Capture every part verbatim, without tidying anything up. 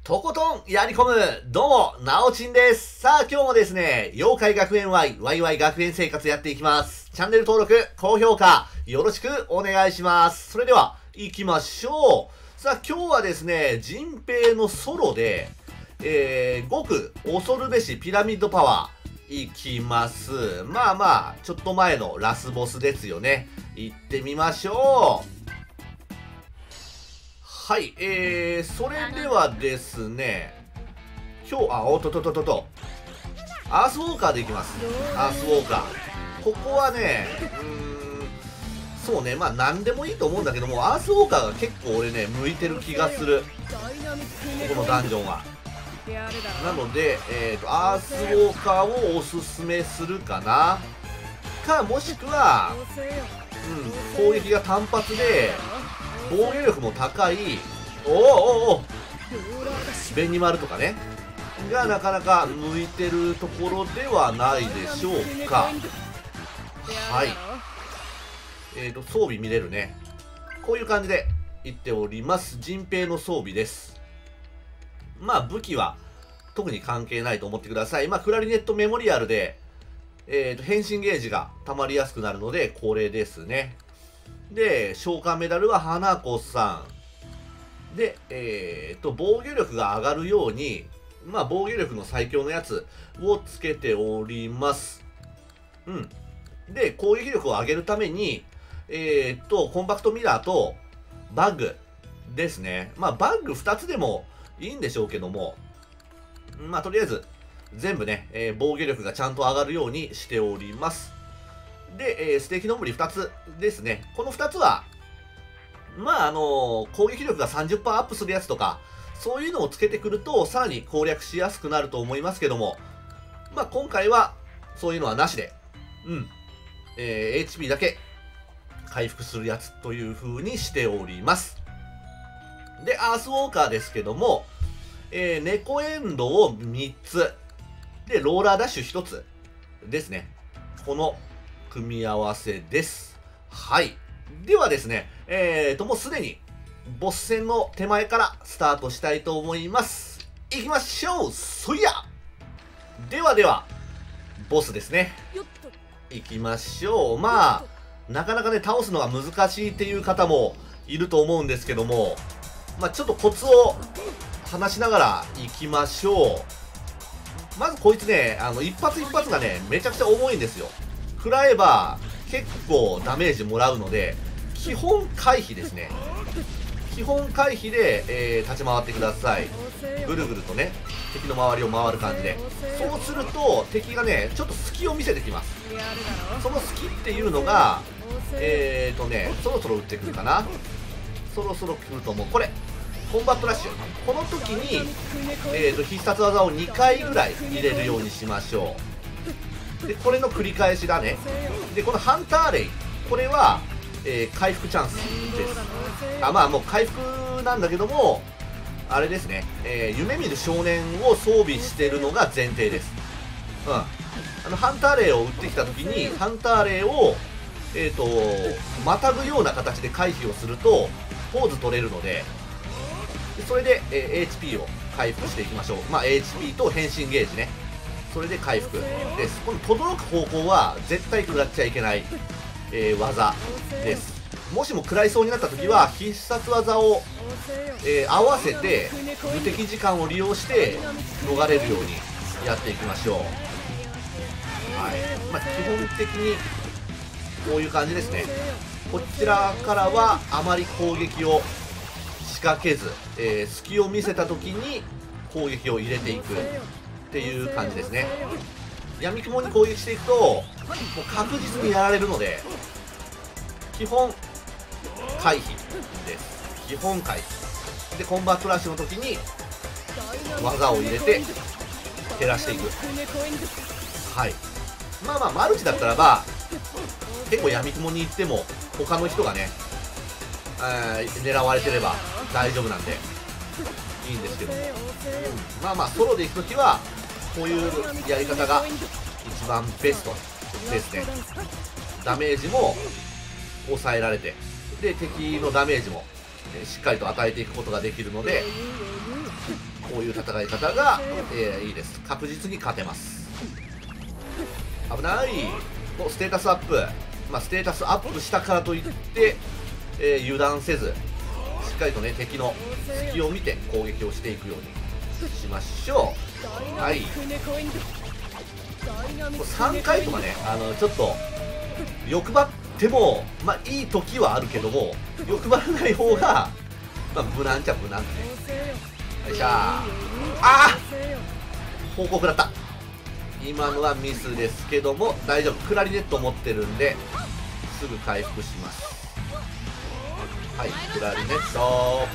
とことんやり込む、どうも、なおちんです。さあ今日もですね、妖怪学園 Y、ワイワイ 学園生活やっていきます。チャンネル登録、高評価、よろしくお願いします。それでは、行きましょう。さあ今日はですね、人平のソロで、えー、極恐るべしピラミッドパワー、いきます。まあまあ、ちょっと前のラスボスですよね。行ってみましょう。はい、えー、それではですね、今日、あ、おっとっとっとっとっと、アースウォーカーでいきます。アースウォーカー。ここはね、うーん、そうね、まあ何でもいいと思うんだけども、アースウォーカーが結構俺ね、向いてる気がする。ここのダンジョンは。なので、えーと、アースウォーカーをおすすめするかな。か、もしくは、うん、攻撃が単発で、防御力も高い、おおおおベニマルとかねがなかなか向いてるところではないでしょうか。はい、えーと装備見れるね。こういう感じで言っております。人平の装備です。まあ武器は特に関係ないと思ってください。まあクラリネットメモリアルで、えーと変身ゲージが溜まりやすくなるのでこれですね。で、召喚メダルは花子さん。で、えー、っと、防御力が上がるように、まあ、防御力の最強のやつをつけております。うん。で、攻撃力を上げるために、えー、っと、コンパクトミラーとバッグですね。まあ、バッグふたつでもいいんでしょうけども、まあ、とりあえず、全部ね、えー、防御力がちゃんと上がるようにしております。で、えー、ステーキのんぶりふたつですね。このふたつは、まあ、あのー、攻撃力が さんじゅっパーセント アップするやつとか、そういうのをつけてくると、さらに攻略しやすくなると思いますけども、まあ、今回は、そういうのはなしで、うん、えー、エイチピー だけ回復するやつという風にしております。で、アースウォーカーですけども、えー、猫エンドをみっつ、で、ローラーダッシュひとつですね。この、組み合わせです。はい。ではですね、えーと、もうすでに、ボス戦の手前からスタートしたいと思います。いきましょうそいやではでは、ボスですね。いきましょう。まあ、なかなかね、倒すのが難しいっていう方もいると思うんですけども、まあ、ちょっとコツを話しながらいきましょう。まずこいつね、あの、一発一発がね、めちゃくちゃ重いんですよ。食らえば結構ダメージもらうので、基本回避ですね。基本回避で、えー、立ち回ってください。ぐるぐるとね、敵の周りを回る感じで。そうすると敵がね、ちょっと隙を見せてきます。その隙っていうのがえーとね、そろそろ撃ってくるかな。そろそろ来ると思う。これコンバットラッシュ、この時に、えーと必殺技をにかいぐらい入れるようにしましょう。で、これの繰り返しだね。で、このハンターレイ、これは、えー、回復チャンスです。あ、まあもう回復なんだけども、あれですね、えー、夢見る少年を装備してるのが前提です。うん。あの、ハンターレイを撃ってきた時に、ハンターレイを、えっと、またぐような形で回避をすると、ポーズ取れるので、でそれで、えー、エイチピー を回復していきましょう。まあ、エイチピー と変身ゲージね。それで回復です。この轟く方向は絶対食らっちゃいけない、えー、技です。もしも食らいそうになった時は必殺技を、えー、合わせて無敵時間を利用して逃れるようにやっていきましょう。はい。まあ、基本的にこういう感じですね。こちらからはあまり攻撃を仕掛けず、えー、隙を見せた時に攻撃を入れていくっていう感じですね。闇雲に攻撃していくともう確実にやられるので、基本回避です。基本回避で、コンバットラッシュの時に技を入れて減らしていく。はい。まあまあマルチだったらば結構闇雲に行っても他の人がね、えー、狙われてれば大丈夫なんでいいんですけども、うん、まあまあソロで行くときはこういうやり方が一番ベストですね。ダメージも抑えられて、で敵のダメージもえーしっかりと与えていくことができるので、こういう戦い方が、えーいいです。確実に勝てます。危ない。おステータスアップ、まあ、ステータスアップしたからといって、えー油断せずしっかりとね敵の隙を見て攻撃をしていくようにしましょう。はい、さんかいとかね、あのちょっと欲張ってもまあいい時はあるけども、欲張らない方が、まあ、無難っちゃ無難ね。よいしょー。ああ方向食らった。今のはミスですけども大丈夫。クラリネット持ってるんですぐ回復します。はい、クラリネット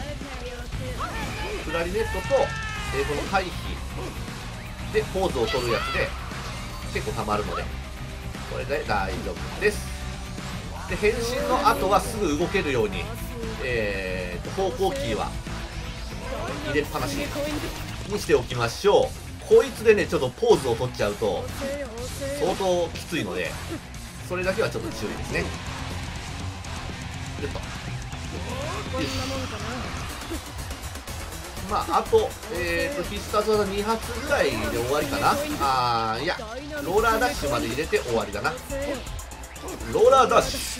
クラリネットと、えー、この回避でポーズを取るやつで結構たまるので、これで大丈夫です。で変身の後はすぐ動けるように、えー、と方向キーは入れっぱなしにしておきましょう。こいつでねちょっとポーズを取っちゃうと相当きついので、それだけはちょっと注意ですね。よっとまああと、えー、と必殺技に発ぐらいで終わりかな。あーいやローラーダッシュまで入れて終わりだな。ローラーダッシュ、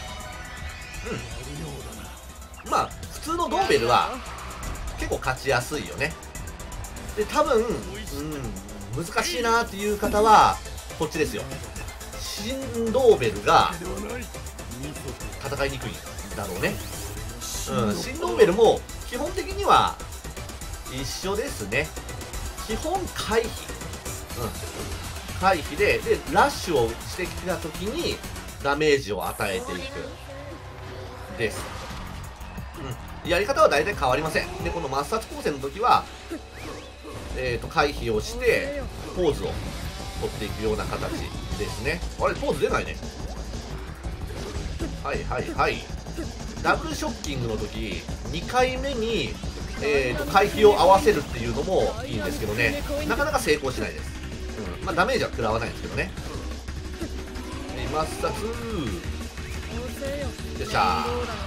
うん、まあ普通のドーベルは結構勝ちやすいよね。で多分、うん、難しいなっていう方はこっちですよ。新ドーベルが戦いにくいんだろうね。うん、新ドーベルも基本的には一緒ですね。基本回避、うん、回避ででラッシュをしてきた時にダメージを与えていくです。うん、やり方は大体変わりません。でこの抹殺光線の時はえー、と回避をしてポーズを取っていくような形ですね。あれポーズ出ないね。はいはいはい。ダブルショッキングの時にかいめに、えー、と回避を合わせるっていうのもいいんですけどね、なかなか成功しないです。うんまあ、ダメージは食らわないんですけどね。抹殺よっしゃ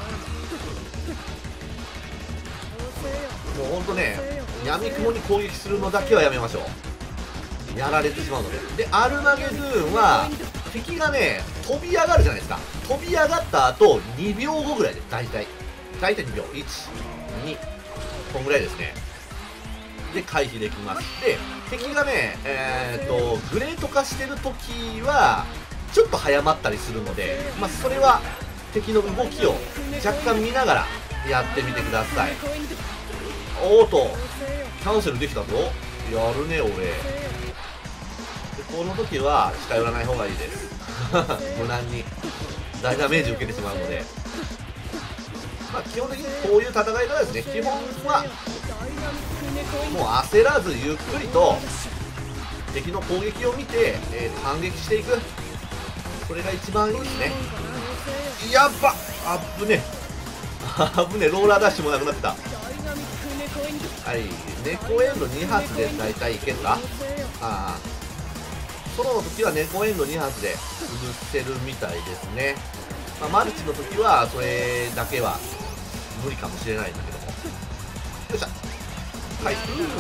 ー。もうほんとね闇雲に攻撃するのだけはやめましょう。やられてしまうので。でアルマゲドゥーンは敵がね飛び上がるじゃないですか。飛び上がった後にびょうごぐらいで大体大体にびょういちにこんぐらいですね。で回避できます。で敵がねえー、っとグレート化してる時はちょっと早まったりするので、まあ、それは敵の動きを若干見ながらやってみてください。おーとキャンセルできたぞ。やるね俺。でこの時は近寄らない方がいいです無難に大ダメージ受けてしまうので、まあ、基本的にこういう戦い方ですね。基本はもう焦らずゆっくりと敵の攻撃を見て、えー、反撃していく。これが一番いいですね。やっばあぶねあぶねローラーダッシュもなくなってた。はい、猫エンドに発で大体いけるか。ああソロの時は猫エンドに発で潰せるみたいですね。まあ、マルチの時はそれだけは無理かもしれないんだけども。よっしゃはい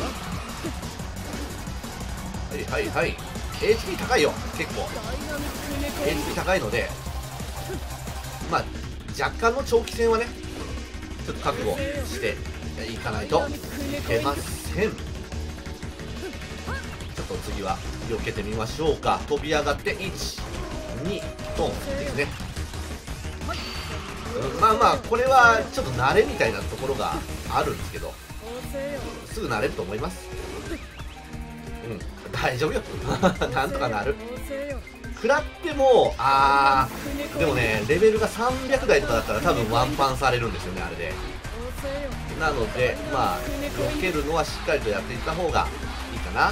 はいはいはい。 エイチピー 高いよ結構。 エイチピー 高いのでまあ若干の長期戦はねちょっと覚悟していかないといけません。ちょっと次は避けてみましょうか。飛び上がっていちにトンですね。うん、まあまあこれはちょっと慣れみたいなところがあるんですけどすぐ慣れると思います。うん大丈夫よなんとかなる。食らってもあーでもねレベルがさんびゃくだいとかだったら多分ワンパンされるんですよねあれで。なのでまあ避けるのはしっかりとやっていった方がいいかな。うん、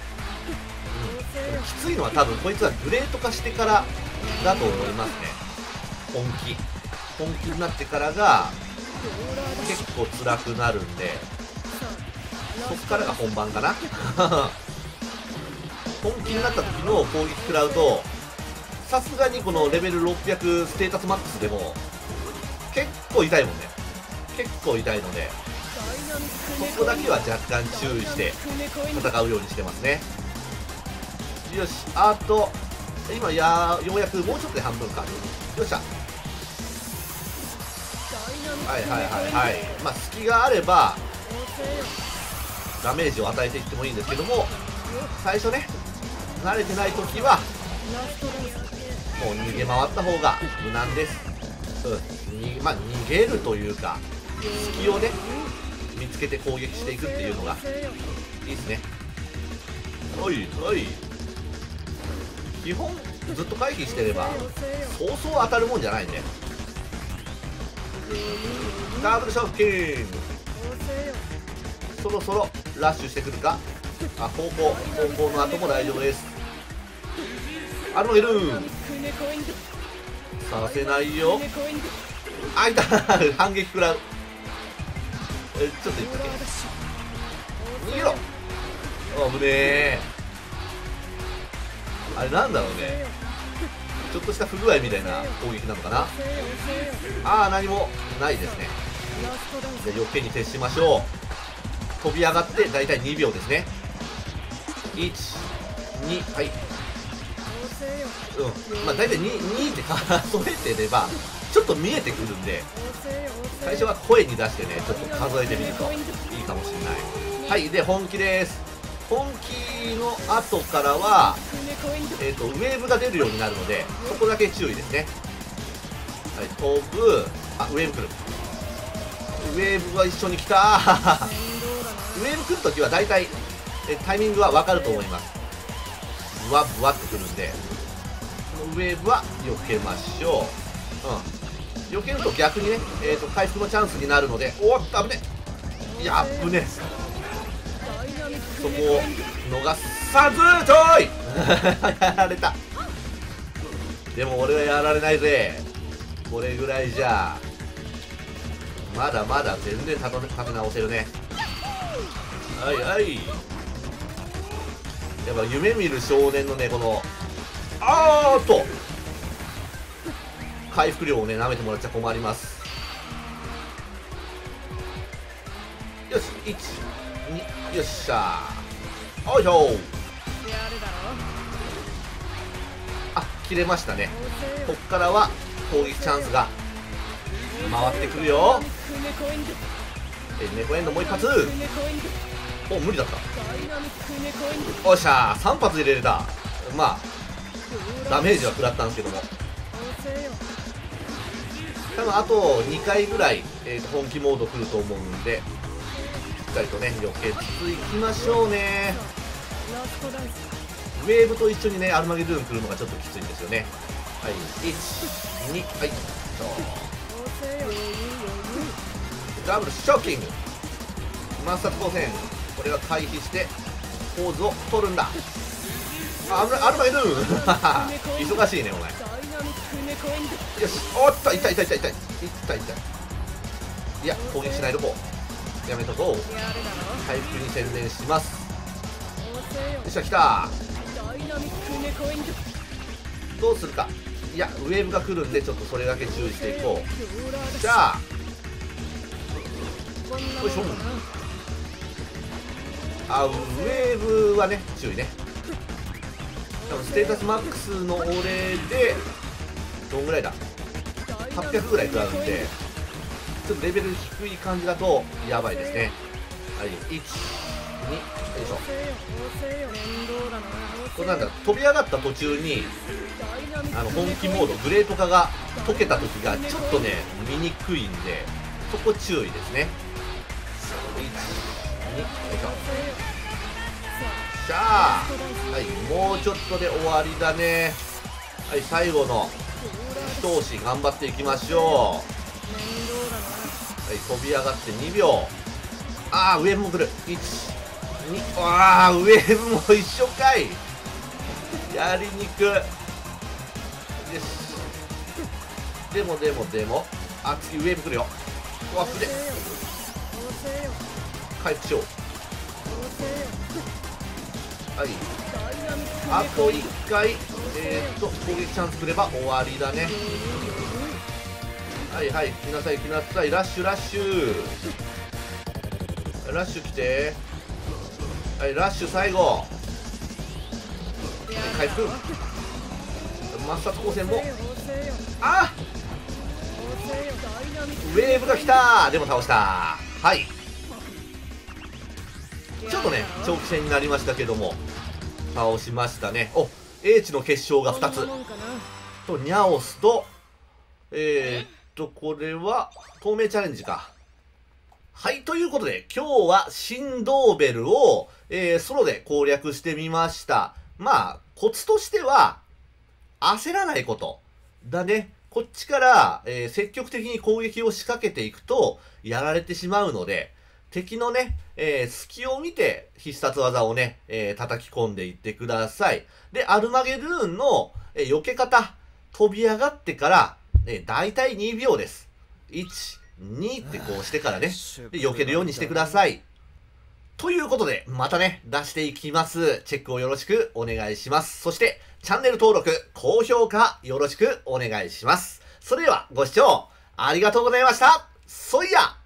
きついのは多分こいつはグレート化してからだと思いますね。本気本気になってからが結構辛くなるんでそっからが本番かな本気になった時の攻撃食らうとさすがにこのレベルろっぴゃくステータスマックスでも結構痛いもんね。 結構痛いので、ここだけは若干注意して戦うようにしてますね。よし、あと今やようやくもうちょっとで半分か。よっしゃ。はいはいはいはい。まあ隙があればダメージを与えていってもいいんですけども、最初ね慣れてない時はもう逃げ回った方が無難です。うん、にまあ逃げるというか隙をね見つけて攻撃していくっていうのがいいですね。おいおい、基本ずっと回避してればそうそう当たるもんじゃないんで。ダブルショッキング、そろそろラッシュしてくるか。あ、方向方向の後も大丈夫です。アルマゲドゥンさせないよ。あ、いた反撃食らう。え、ちょっといったっけ、逃げろ。あぶねえ。あれなんだろうね、ちょっとした不具合みたいな攻撃なのかな。ああ、何もないですね。じゃあ余計に徹しましょう。飛び上がってだいたいにびょうですね。いち、に、はい、うん、まあだいたい に, にって数えてればちょっと見えてくるんで、最初は声に出してねちょっと数えてみるといいかもしれない。はい、で本気です。本気の後からは、えー、とウェーブが出るようになるのでそこだけ注意ですね。はい、飛ぶ。あ、ウェーブ来る。ウェーブが一緒に来たウェーブ来るときはだいたいえタイミングは分かると思います。ブワブワってくるんで、ウェーブは避けましょう。うん、避けると逆にね、えー、と回復のチャンスになるので。おっと危ねえ。いや危ねえ。そこを逃さずちょいやられた。でも俺はやられないぜ。これぐらいじゃまだまだ全然立て立て直せるね。はいはい、やっぱ夢見る少年のねこのあーっと回復量をね舐めてもらっちゃ困ります。よし、いち、に、よっしゃー。おいしょ。あ、切れましたね。こっからは攻撃チャンスが回ってくるよ。え、猫エンドもう一発。お、無理だった。おっしゃー、さん発入れれた。まあダメージは食らったんですけども、多分あとにかいぐらい、えー、と本気モード来ると思うんで、しっかりとね避けつついきましょうね。ウェーブと一緒にねアルマゲドゥーン来るのがちょっときついんですよね。はい、いち、に、はい、ダブルショッキング抹殺光線、これは回避してポーズを取るんだ。あ、アルマゲドゥーン忙しいねお前。よし、おっと痛い痛い痛い痛い痛い痛い。いや攻撃しないとこやめとこう。回復に専念します。よっしゃ来た。どうするか。いやウェーブが来るんでちょっとそれだけ注意していこう。じゃあよいしょ。あ、ウェーブはね注意ね。多分ステータスマックスの俺でどんぐらいだ、はっぴゃくぐらい食らうんでちょっとレベル低い感じだとやばいですね。はい、いち、に、よいしょ。これなんだ、飛び上がった途中にあの本気モードグレート化が解けた時がちょっとね見にくいんでそこ注意ですね。いち、に、よいしょ。しゃー、はい、もうちょっとで終わりだね。はい、最後の一押し頑張っていきましょう。はい、飛び上がってにびょう。あー、ウェーブも来る。いち、に、あー、ウェーブも一緒かい。やりにく。よし。でもでもでも、あ、次ウェーブ来るよ。ワップで回復しよう。はい、あといっかい、えー、っと攻撃チャンスくれば終わりだね。 はいはい、来なさい来なさい。ラッシュラッシュラッシュ来て。はい、ラッシュ最後回復。抹殺光線も、あウェーブが来た。でも倒した。はい、ちょっとね長期戦になりましたけども倒しましたね。お、英知の結晶がふたつとニャオスとえー、っとこれは透明チャレンジか。はい、ということで今日はシンドーベルを、えー、ソロで攻略してみました。まあコツとしては焦らないことだね。こっちから、えー、積極的に攻撃を仕掛けていくとやられてしまうので、敵のね、えー、隙を見て必殺技をね、えー、叩き込んでいってください。で、アルマゲドゥーンの、えー、避け方、飛び上がってから、えー、だいたいにびょうです。いち、にってこうしてからね、で避けるようにしてください。ということで、またね、出していきます。チェックをよろしくお願いします。そして、チャンネル登録、高評価よろしくお願いします。それでは、ご視聴ありがとうございました。そいや